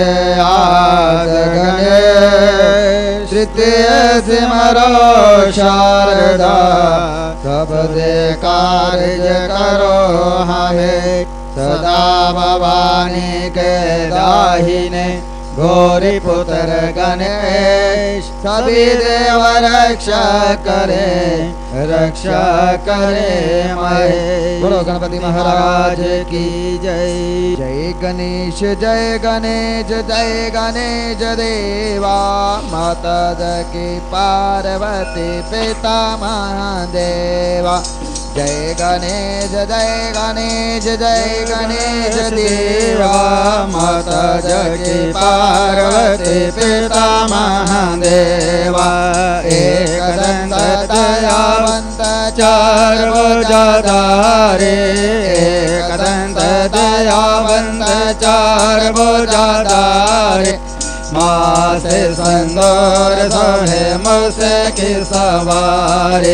आसगणे तृतीय सिमरो शारदा सबदे कार्य करो हमें सदा भवानी के दाहिने गौरी पुत्र गणेश सभी देव रक्षा करे रक्षा करे महेश। बोलो गणपति महाराज की जय। जय गणेश जय गणेश जय गणेश देवा माता की पार्वती पिता महादेवा। जय गणेश जय गणेश जय गणेश देवा माता की पार्वती पिता महादेवा। एक दंत दयावंत चार भुजाधारे एक दंत दयावंत चार भुजाधारे माँ से संदूर सोहे मुझसे की सवारी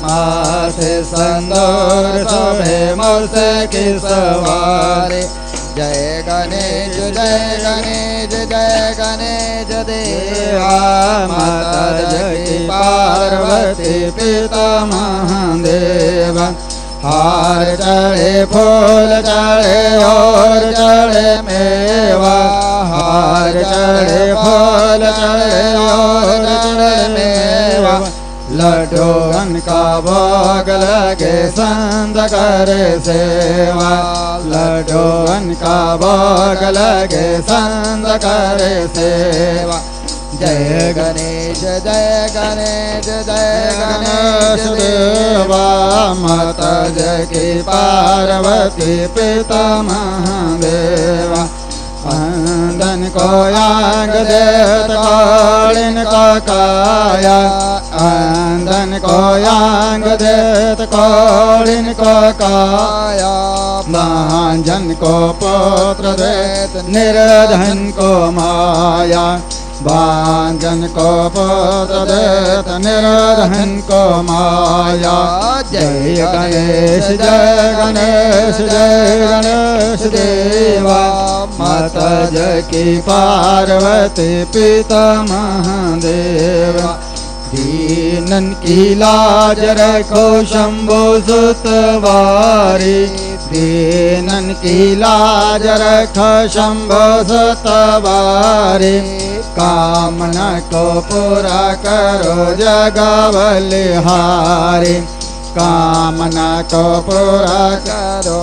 माँ से संदूर सोहे मुझसे की सवारी। जय गणेश जय गणेश जय गणेश देवा माता जगती पार्वती पिता महादेव हार चढ़े फूल चढ़े और चढ़े मेवा हार चढ़े फूल चढ़े और चढ़े मेवा लड्डून का भोग लगे संत करे सेवा लड्डून का भोग लगे संत करे सेवा जय गणेश जय गणेश जय गणेश देवा माता जगती पार्वती पिता महादेवा अंदन को यांग देत कालिन को काया अंदन को यांग देत कालिन को काया महाजन को पुत्र देत निर्धन को माया बांजन को पुत्र देत निर्धन को माया जय गणेश जय गणेश जय गणेश देवा माता जगती पार्वती पिता महादेवा दीनन की लाज रखो शंभो सुतवारी दीनन की लाज रखो शंभो सुतवारी कामना को पूरा करो जगबलिहारी कामना को पूरा करो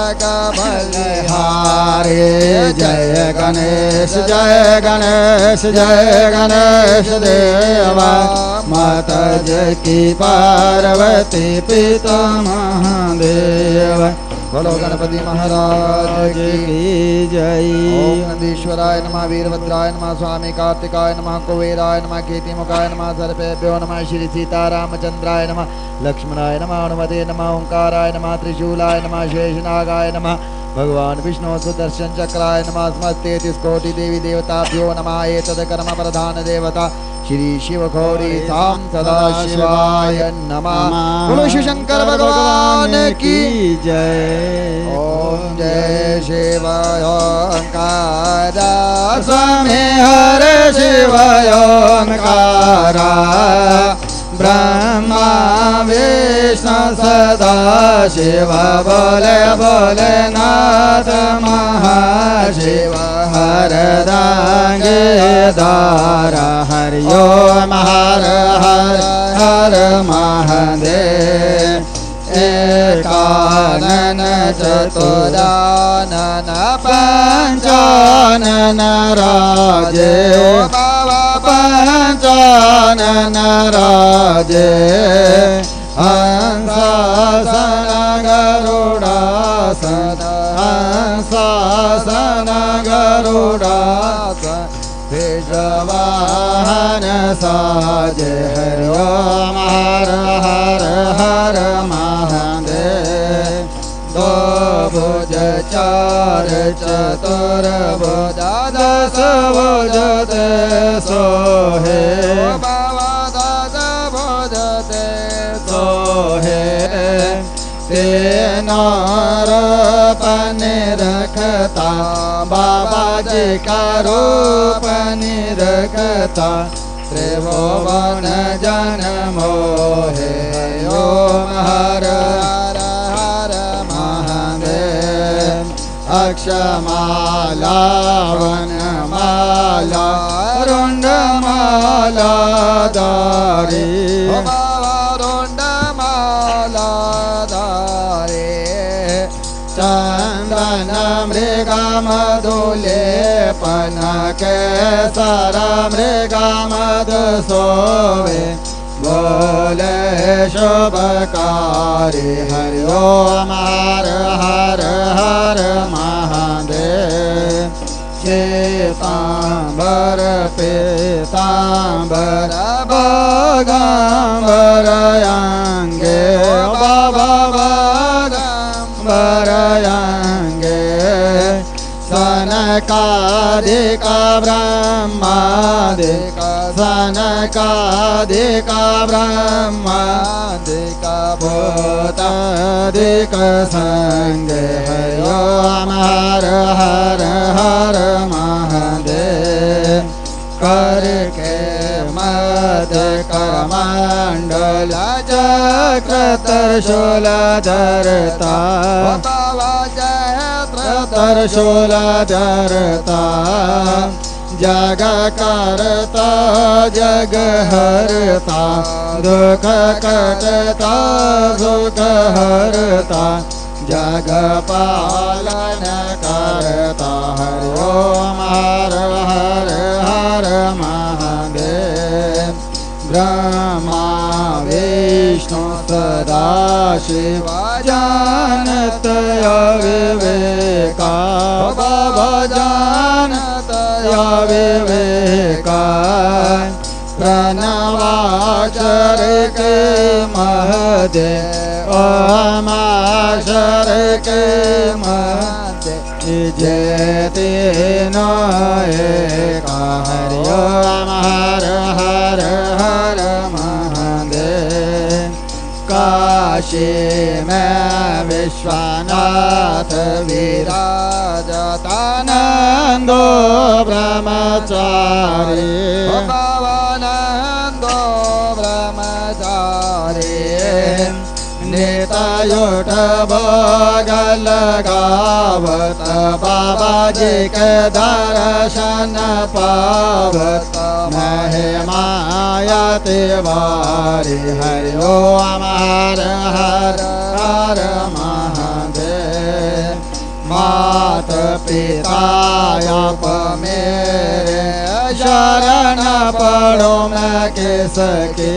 जगबलिहारी जय गणेश जय गणेश जय गणेश देवा माता जगती पार्वती पिता महादेव बोलो गणपति महाराज की जय। ओम नंदीश्वराय नमः वीरभद्राय नमः स्वामी कार्तिकाय नमः कुबेराय नमः कीर्तिमुखाय नमः सर्पेभ्यो नमः श्री सीतारामचंद्राय नमः लक्ष्मणाय नमः हनुमते नमः ओंकाराय नमः त्रिशूलाय नमः शेषनागाय नमः भगवान विष्णु सुदर्शन चक्राय नमः समस्ते तिस्कोटि देवी देवताभ्यो नमः एतद् कर्म प्रधान देवता श्री शिव गौरी धाम सदा शिवाय नमः। बोलो शिव शंकर भगवान की जय। ओम जय शिव ओंकारा स्वामी हरे शिव ओंकारा ब्रह्मा विष्णु सदा शिव बोले बोले नाथ महाशिव हरदांगे दारा हरि ओम हर हर हर महादेव एकानन चतुरानन पंचानन राजे पंचानन राजे हंसासन गरुडासन हंसासन गरुडासन विश्ववाहन साजे हरि ओम हर हर हर महादेव दो भुज चार चतुर भुज दस भुज ते सोहे बाबा दस भुज ते सोहे तेना रूपन रखता बाबा जी का रूपन रखता त्रिभुवन जन मोहे ओम हर हर हर महादेव अक्षमाला वनमाला रुंडमाला दारी रुंडमाला दारी चंदन मृगा मधुले पनक सारा मृगा मधु सोवे बोले शुभकारी हरि ओम हर हर हर महादेव श्वेतांबर पीतांबर बागांबर अंगे बाबा बागांबर अंगे सनकादिका ब्रह्मादिका सनकादिका ब्रह्मादिका भूतादिका संगे हरि ओम हर हर हर महादेव करके मध्य करमंडल चक्र त्रिशूल धरता त्रिशूल धरता जग करता जग हरता दुख कटता सुख हरता जग पालन करता हरि ओम हर हर हर महादेव ब्रह्मा विष्णु सदा शिव जानत अविवेका बाबा जानत अविवेका प्रणवाक्षर के महदेव ओमाक्षर के महदेव जयते नएका हरि ओम हर हर हर महादेव काशी में विश्वनाथ विराजतानंदो ब्रह्मचारी भवानंदो ब्रह्मचारी नेतायुठ बगल गावत बाबा जी के दर्शन पावत महिमाया तिवारी हरि ओम हर हर हर महादेव मात पिता आप मेरे शरण पड़ो मैं किसके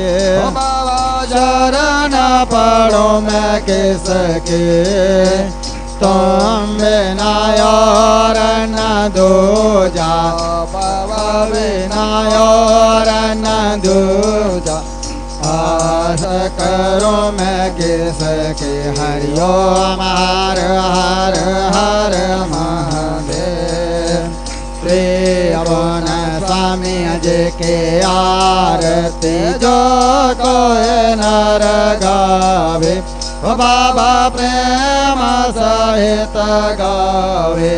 शरण पड़ो मैं किसके तुम बिना और न दूजा बिना और न दूजा आस करो मैं किसके हरि ओम हर हर हर महादेव त्रिभुवन स्वामी जी के आरती जो कोई नर गावे बाबा प्रेम सहित गावे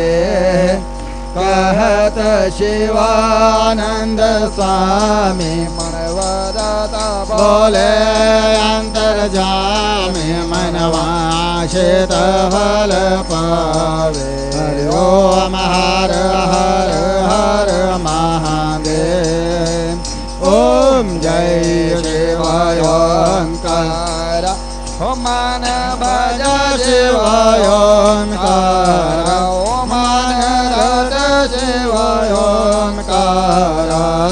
कहत शिवानंद स्वामी मनवदता बोले अंतर्जामी मनवाशित फल पावे हरि ओम हर हर हर महादेव ओम जय शिवाय ओंकार ओम मन भज शिवाय ओंकार ओम मन रज शिवाय ओंकार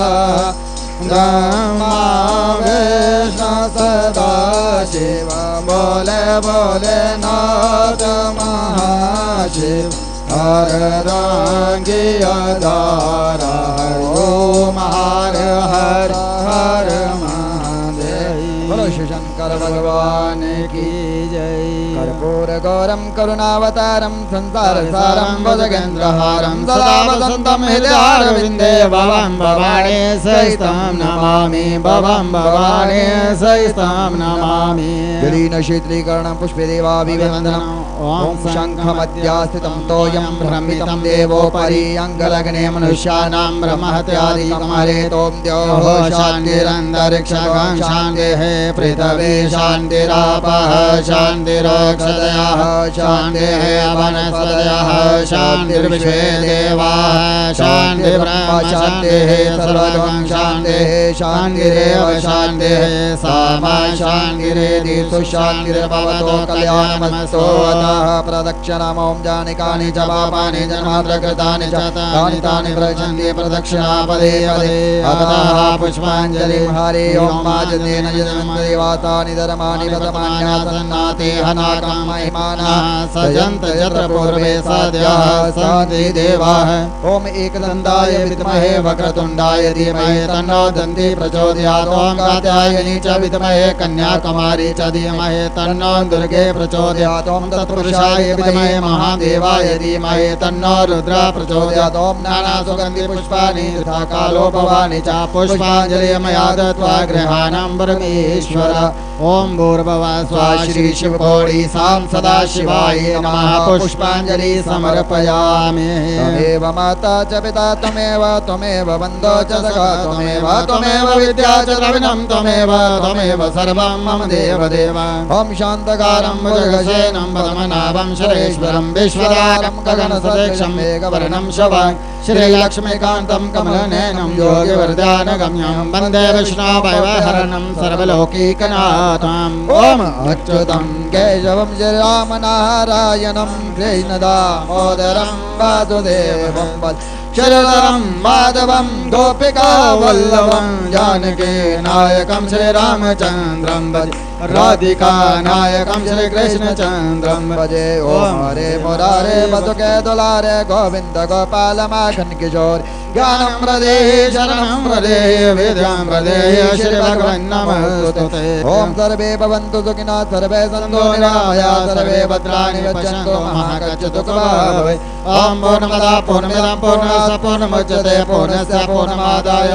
ब्रह्मा विष्णु सदा शिव बोले बोले नाथ महाशिव हर रंगिया दारा ओम हर हर हर महादेव बोलो शिव शंकर भगवान की जय कर्पूर गौरम करुणावतारम संसार सारम भुजगेन्द्रहारम सदा वसंतम हृदयारविंदे भवं भवानी सहितं नमामि भवं भवानी सहितं नमामि जलीन शीतलीकरणं पुष्पे देवाभिवन्दनम् ओम शंखमध्यास्थितं तोयं भ्रमितं देवोपरि अंगलग्ने मनुष्याणां ब्रह्महत्यादिकमहरेतों द्योः शान्तिरन्तरिक्षं शान्तिः पृथिवी शान्तिरापः शान्तिरक्षतयः शान्तिः वनस्पतयः शान्तिर्विश्वे देवाः शान्तिर्ब्रह्म शान्तिः सर्वगं शान्तिः शान्तिरेव शान्तिः सामा शान्तिरेधि सुशान्तिर्भवतो कल्याणमस्तु अतः प्रदक्षिणाम् ओं जानि कानि च पापानि जन्माद्रकृतानि च तानि तानि प्रचन्ति प्रदक्षिणा पदे पदे अतः पुष्पाञ्जलिं हरि ओं माजतेन यजनं देवातानि धर्माणि प्रथमान्यासन्नाते हनाकं महिमानः सजन्त यत्र पूर्वे सद्यः सन्ति देवाः ओम एकदन्ताय विद्महे वक्रतुण्डाय धीमहि तन्नो दन्ती प्रचोदयात्। ॐ कात्यायनी च विद्महे कन्याकुमारी च धीमहि तन्नो दुर्गे प्रचोदयात्। ॐ तत्पुरुषाय विद्महे महादेवाय धीमहि तन्नो रुद्र प्रचोदयात्। ॐ नाना सुगन्धि पुष्पाणि यथा कालो भवानि च पुष्पाञ्जलि मया दत्त्वा गृहाणां परमेश्वर। ॐ भूर्भुवः स्वः श्री शिवकोटि सां सदा शिवाय नमः पुष्पाञ्जलि समर्पयामि। त्वमेव माता च पिता त्वमेव त्वमेव बन्धो च सखा त्वमेव त्वमेव विद्या च द्रविणं त्वमेव त्वमेव सर्वं मम देव देव। ॐ शान्तकारं भुजगशयनं पद्मनाभं सुरेश्वरं विश्वधारं गगनसदृशं मेघवर्णं शवं श्रीलक्ष्मीकान्तं कमलनयनं योगिवर्धानगम्यं वन्दे विष्णुभवहरणं सर्वलोकैकनाथम्। ॐ अच्युतं केशवं श्रीरामनारायणं कृष्णदामोदरं वासुदेवं शरदं माधवं गोपिका वल्लभं जानकी नायकं श्रीरामचन्द्रं भजे राधिका नायकं श्रीकृष्णचन्द्रं भजे। ओम हरे मुरारे मधुके दुलारे गोविंद गोपाल माखन किशोर ज्ञानं हृदे शरणं हृदे विद्यां हृदे श्री भगवन् नमस्तुते। ओम सर्वे भवन्तु सुखिनः सर्वे सन्तु निरामयाः सर्वे भद्राणि पश्यन्तु मा कश्चित् दुःखभाग् भवेत्। ओम पूर्णमदः पूर्णमिदं पूर्णस्य पूर्णमुदच्यते पूर्णस्य पूर्णमादाय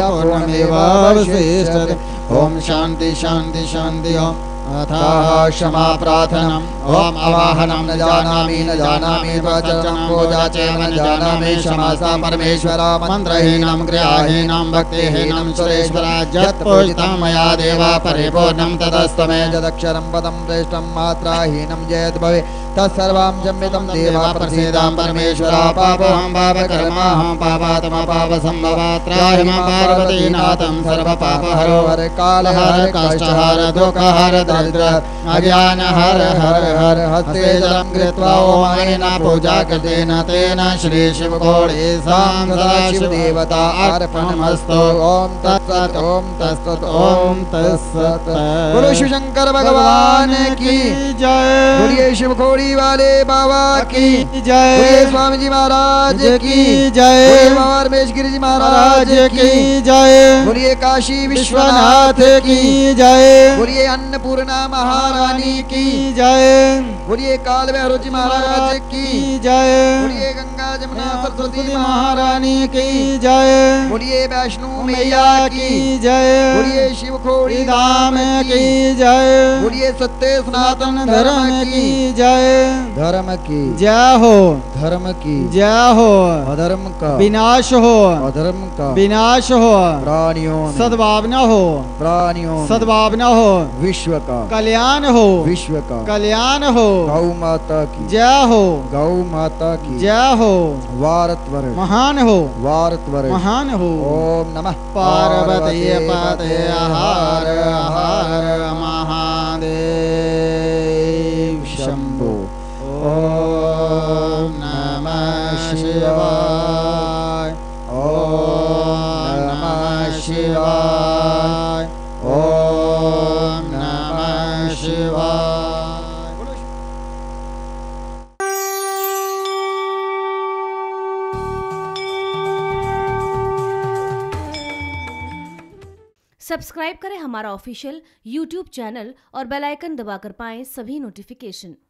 पूर्णमेवावशिष्यते। ओम शान्ति शान्ति शान्ति। ओम अथाः क्षमा प्रार्थनम्। ओम आवाहनं न जानामि न जानामि प्रवचनं पूजा च न जानामि क्षमा सा परमेश्वर। मन्त्रहीनं क्रियाहीनं भक्तिहीनं सुरेश्वर यत् पूजितं मया देव परिपूर्णं तदस्तु मे। यदक्षरं पदं श्रेष्ठं मात्राहीनं यद् भवेत् तत्सर्वं क्षम्यतां देव प्रसीदां परमेश्वर। पापोऽहं पापकर्माहं पापात्मा पापसम्भवात् त्राहि मां पार्वतीनाथं सर्वपापहरो हर कालहर काष्ठहर दुःखहर दरिद्र अज्ञान हर हर हर। हस्ते जलं कृत्वा ओमेन पूजा कृतेन तेन श्री शिवकोटि सां सदा शिवदेवता अर्पणमस्तु। ओम तत्सत् ओम तत्सत् ओम तत्सत्। बोलो शिव शंकर भगवान की जय। बोलिए शिवकोटि वाले बाबा की जय। बोलिए स्वामी जी महाराज की जय। बोलिए बाबा रमेश गिरी जी महाराज की जय। बोलिए काशी विश्वनाथ की जय। बोलिए अन्नपूर्णा महारानी की जय। बोलिए काल भैरव जी महाराज की जय। बोलिए गंगा जमुना सरस्वती महारानी की जय। बोलिए वैष्णो मैया की जय। बोलिए शिवखोड़ी धाम की जय। बोलिए सत्य सनातन धर्म की जय। धर्म की जय हो। धर्म की जय हो। अधर्म का विनाश हो। अधर्म का विनाश हो। प्राणियों सद्भावना हो। प्राणियों सद्भावना हो। विश्व का कल्याण हो। विश्व का कल्याण हो। गौ माता की जय हो। गौ माता की जय हो। वारत्वर महान हो। वारत्वर महान हो। ओम नमः पार्वती पते हर हर महादेव शंभो। ओम नमः शिवाय। ओम नमः शिवाय। ओम नमः शिवाय। सब्सक्राइब करें हमारा ऑफिशियल यूट्यूब चैनल और बेल आइकन दबाकर पाएं सभी नोटिफिकेशन।